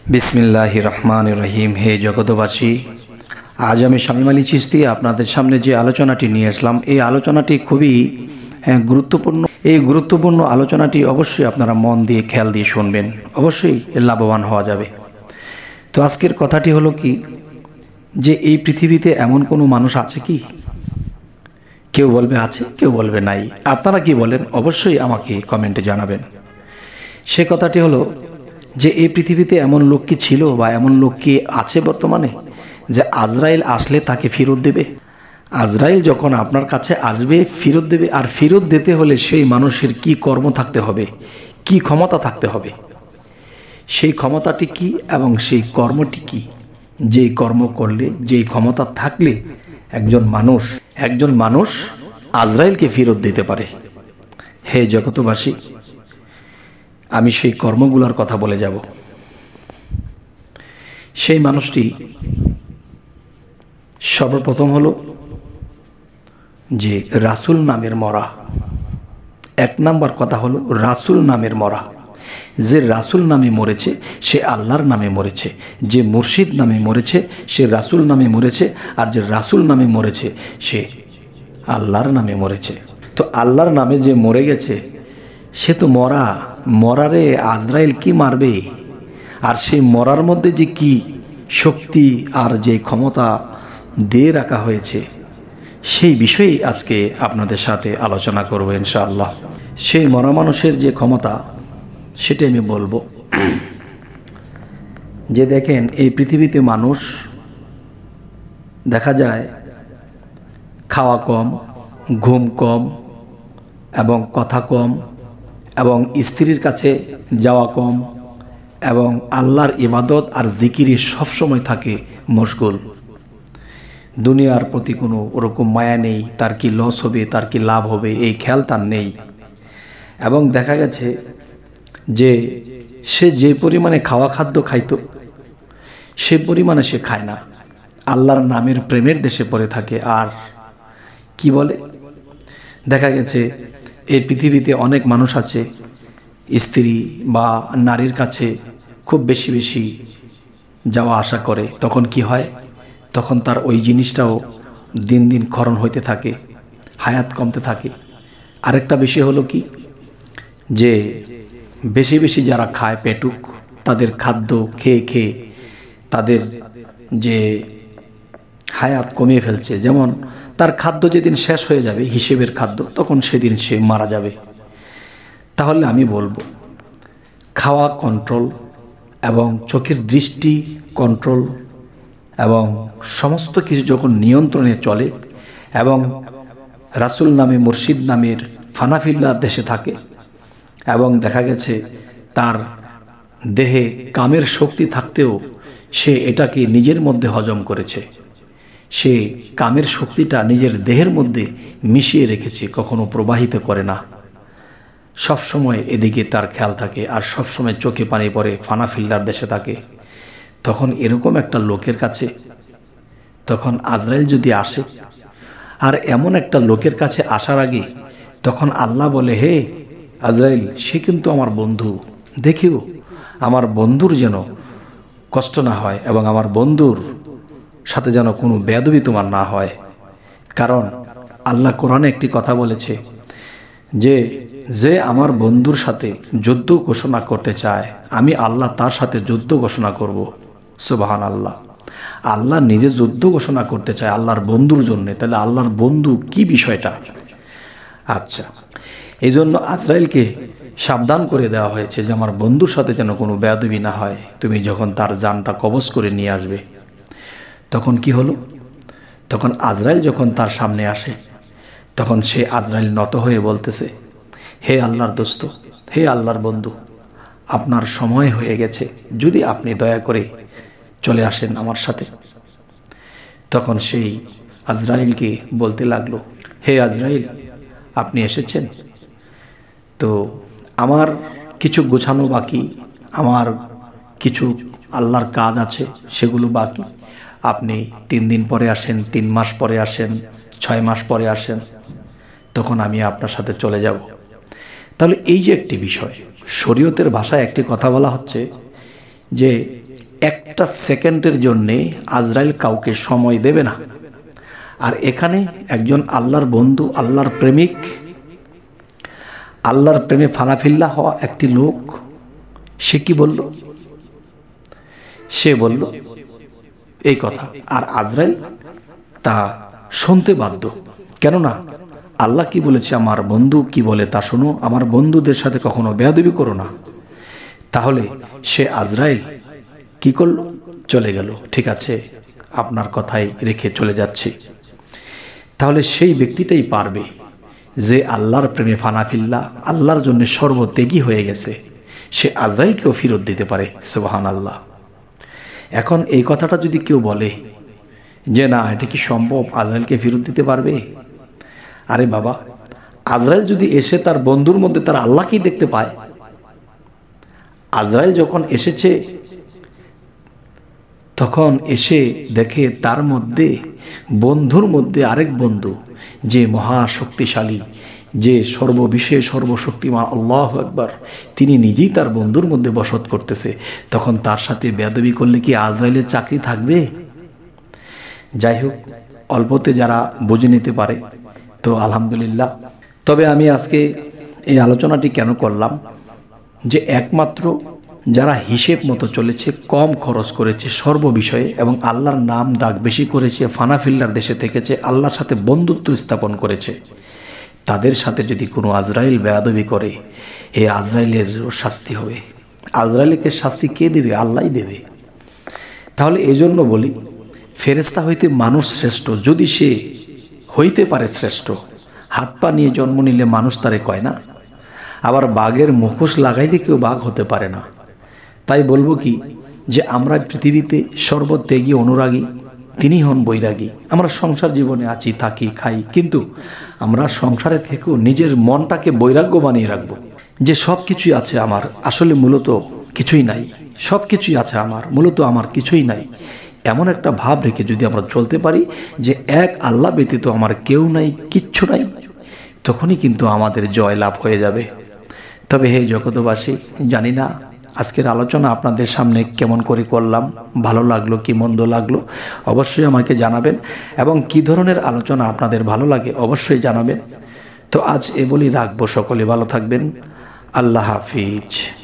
বিসমিল্লাহির রহমানির রহিম। হে জগতবাসী, আজ আমি শামীম আলী চিশতি আপনাদের সামনে যে আলোচনাটি নিয়ে আসলাম, এই আলোচনাটি খুবই গুরুত্বপূর্ণ। এই গুরুত্বপূর্ণ আলোচনাটি অবশ্যই আপনারা মন দিয়ে খেয়াল দিয়ে শুনবেন, অবশ্যই লাভবান হওয়া যাবে। তো আজকের কথাটি হলো কি, যে এই পৃথিবীতে এমন কোনো মানুষ আছে কি? কেউ বলবে আছে, কেউ বলবে নাই। আপনারা কি বলেন অবশ্যই আমাকে কমেন্টে জানাবেন। সে কথাটি হলো যে এই পৃথিবীতে এমন লোক কি ছিল বা এমন লোক কি আছে বর্তমানে যে আজরাইল আসলে তাকে ফেরত দেবে? আজরাইল যখন আপনার কাছে আসবে ফেরত দেবে, আর ফেরত দিতে হলে সেই মানুষের কি কর্ম থাকতে হবে, কি ক্ষমতা থাকতে হবে, সেই ক্ষমতাটি কি এবং সেই কর্মটি কি? যেই কর্ম করলে, যেই ক্ষমতা থাকলে একজন মানুষ আজরাইলকে ফেরত দিতে পারে। হে জগতবাসী, আমি সেই কর্মগুলোর কথা বলে যাব। সেই মানুষটি সর্বপ্রথম হলো যে রাসূল নামের মরা। এক নাম্বার কথা হলো রাসূল নামের মরা। যে রাসূল নামে মরেছে সে আল্লাহর নামে মরেছে, যে মুর্শিদ নামে মরেছে সে রাসূল নামে মরেছে, আর যে রাসূল নামে মরেছে সে আল্লাহর নামে মরেছে। তো আল্লাহর নামে যে মরে গেছে সে তো মরারে আজরাইল কি মারবে? আর সেই মরার মধ্যে যে কি শক্তি আর যে ক্ষমতা দিয়ে রাখা হয়েছে সেই বিষয়ে আজকে আপনাদের সাথে আলোচনা করব ইনশাআল্লাহ। সেই মরা মানুষের যে ক্ষমতা সেটা আমি বলবো। যে দেখেন, এই পৃথিবীতে মানুষ দেখা যায় খাওয়া কম, ঘুম কম এবং কথা কম এবং স্ত্রীর কাছে যাওয়া কম এবং আল্লাহর ইবাদত আর জিকিরে সবসময় থাকে মশগুল। দুনিয়ার প্রতি কোনো ওরকম মায়া নেই, তার কি লস হবে, তার কি লাভ হবে এই খেয়াল তার নেই। এবং দেখা গেছে যে সে যে পরিমাণে খাওয়া খাদ্য খাইতো সে পরিমাণে সে খায় না, আল্লাহর নামের প্রেমের দেশে পড়ে থাকে। আর কি বলে, দেখা গেছে এই পৃথিবীতে অনেক মানুষ আছে স্ত্রী বা নারীর কাছে খুব বেশি বেশি যাওয়া আসা করে। তখন কি হয়, তখন তার ওই জিনিসটাও দিন দিন ক্ষরণ হইতে থাকে, হায়াত কমতে থাকে। আরেকটা বিষয় হলো কি, যে বেশি বেশি যারা খায় পেটুক, তাদের খাদ্য খেয়ে খেয়ে তাদের যে হায়াত কমিয়ে ফেলছে। যেমন তার খাদ্য যেদিন শেষ হয়ে যাবে হিসেবের খাদ্য, তখন সেদিন সে মারা যাবে। তাহলে আমি বলবো খাওয়া কন্ট্রোল এবং চোখের দৃষ্টি কন্ট্রোল এবং সমস্ত কিছু যখন নিয়ন্ত্রণে চলে এবং রাসূল নামে মুর্শিদ নামের ফানাফিল্লার দেশে থাকে এবং দেখা গেছে তার দেহে কামের শক্তি থাকতেও সে এটাকে নিজের মধ্যে হজম করেছে, সে কামের শক্তিটা নিজের দেহের মধ্যে মিশিয়ে রেখেছে, কখনো প্রবাহিত করে না, সবসময় এদিকে তার খেয়াল থাকে আর সবসময় চোখে পানি পড়ে, ফানাফিল্লার দেশে থাকে। তখন এরকম একটা লোকের কাছে তখন আজরাইল যদি আসে, আর এমন একটা লোকের কাছে আসার আগে তখন আল্লাহ বলে, হে আজরাইল, সে কিন্তু আমার বন্ধু, দেখিও আমার বন্ধুর যেন কষ্ট না হয় এবং আমার বন্ধুর সাথে যেন কোনো বেয়াদবি তোমার না হয়। কারণ আল্লাহ কোরআনে একটি কথা বলেছে যে যে আমার বন্ধুর সাথে যুদ্ধ ঘোষণা করতে চায় আমি আল্লাহ তার সাথে যুদ্ধ ঘোষণা করব। সুবহানাল্লাহ, আল্লাহ নিজে যুদ্ধ ঘোষণা করতে চায় আল্লাহর বন্ধুর জন্য। তাহলে আল্লাহর বন্ধু কি বিষয়টা? আচ্ছা, এই জন্য আজরাইলকে সাবধান করে দেওয়া হয়েছে যে আমার বন্ধুর সাথে যেন কোনো বেয়াদবি না হয়। তুমি যখন তার জানটা কবজ করে নিয়ে আসবে, তখন কি হলো, তখন আজরাইল যখন তার সামনে আসে তখন সে আজরাইল নত হয়ে বলতেছে, হে আল্লাহর দোস্ত, হে আল্লাহর বন্ধু, আপনার সময় হয়ে গেছে, যদি আপনি দয়া করে চলে আসেন আমার সাথে। তখন সেই আজরাইলকে বলতে লাগলো, হে আজরাইল, আপনি এসেছেন তো আমার কিছু গোছানো বাকি, আমার কিছু আল্লাহর কাজ আছে সেগুলো বাকি। আপনি 3 দিন পরে আসেন, 3 মাস পরে আসেন, 6 মাস পরে আসেন, তখন আমি আপনার সাথে চলে যাব। তাহলে এই যে একটি বিষয়, শরীয়তের ভাষায় একটি কথা বলা হচ্ছে যে একটা সেকেন্ডের জন্যে আজরাইল কাউকে সময় দেবে না। আর এখানে একজন আল্লাহর বন্ধু, আল্লাহর প্রেমিক, আল্লাহর প্রেমে ফানাফিল্লা হওয়া একটি লোক, সে কি বলল? সে বলল এই কথা, আর আজরাইল তা শুনতে বাধ্য। কেননা আল্লাহ কি বলেছে, আমার বন্ধু কি বলে তা শোনো, আমার বন্ধুদের সাথে কখনো বেয়াদবি করো না। তাহলে সে আজরাইল কি করলো? চলে গেল। ঠিক আছে, আপনার কথাই রেখে চলে যাচ্ছে। তাহলে সেই ব্যক্তিটাই পারবে যে আল্লাহর প্রেমে ফানাফিল্লা, আল্লাহর জন্য সর্বত্যাগী হয়ে গেছে, সে আজরাইলকেও ফেরত দিতে পারে। সুবহানাল্লাহ। এখন এই কথাটা যদি কেউ বলে যে না, এটা কি সম্ভব, আজরাইলকে ফেরত দিতে পারবে? আরে বাবা, আজরাইল যদি এসে তার বন্ধুর মধ্যে তার আল্লাহকেই দেখতে পায়, আজরাইল যখন এসেছে তখন এসে দেখে তার মধ্যে, বন্ধুর মধ্যে আরেক বন্ধু যে মহাশক্তিশালী, যে সর্ববিষয়ে সর্বশক্তিমান আল্লাহু আকবার, তিনি নিজেই তার বন্ধুর মধ্যে বসত করতেছে, তখন তার সাথে বেয়াদবি করলে কি আজরাইলের চাকরি থাকবে? যাই হোক, অল্পতে যারা বুঝে নিতে পারে তো আলহামদুলিল্লাহ। তবে আমি আজকে এই আলোচনাটি কেন করলাম, যে একমাত্র যারা হিসেব মতো চলেছে, কম খরচ করেছে সর্ববিষয়ে এবং আল্লাহর নাম ডাক বেশি করেছে, ফানাফিল্লার দেশে থেকেছে, আল্লাহর সাথে বন্ধুত্ব স্থাপন করেছে, তাদের সাথে যদি কোনো আজরাইল বেয়াদবি করে, এই আজরাইলের শাস্তি হবে। আজরাইলকে শাস্তি কে দেবে? আল্লাহই দেবে। তাহলে এই জন্য বলি, ফেরেশতা হইতে মানুষ শ্রেষ্ঠ, যদি সে হইতে পারে শ্রেষ্ঠ। হাত পা নিয়ে জন্ম নিলে মানুষ তারে কয় না। আবার বাঘের মুখোশ লাগাইলে কেউ বাঘ হতে পারে না। তাই বলবো কি, যে আমরা পৃথিবীতে সর্বত্যাগী অনুরাগী, তিনি হন বৈরাগী। আমরা সংসার জীবনে আছি, থাকি, খাই, কিন্তু আমরা সংসারে থেকেও নিজের মনটাকে বৈরাগ্য বানিয়ে রাখবো, যে সব কিছুই আছে আমার, আসলে মূলত কিছুই নাই, সব কিছুই আছে আমার, মূলত আমার কিছুই নাই। এমন একটা ভাব রেখে যদি আমরা চলতে পারি যে এক আল্লাহ ব্যতীত আমার কেউ নাই, কিচ্ছু নাই, তখনই কিন্তু আমাদের জয় লাভ হয়ে যাবে। তবে হে জগতবাসী, জানি না আজকের আলোচনা আপনাদের সামনে কেমন করে করলাম, ভালো লাগলো কি মন্দ লাগলো অবশ্যই আমাকে জানাবেন, এবং কি ধরনের আলোচনা আপনাদের ভালো লাগে অবশ্যই জানাবেন। তো আজ এ বলি রাখবো, সকলে ভালো থাকবেন। আল্লাহ হাফিজ।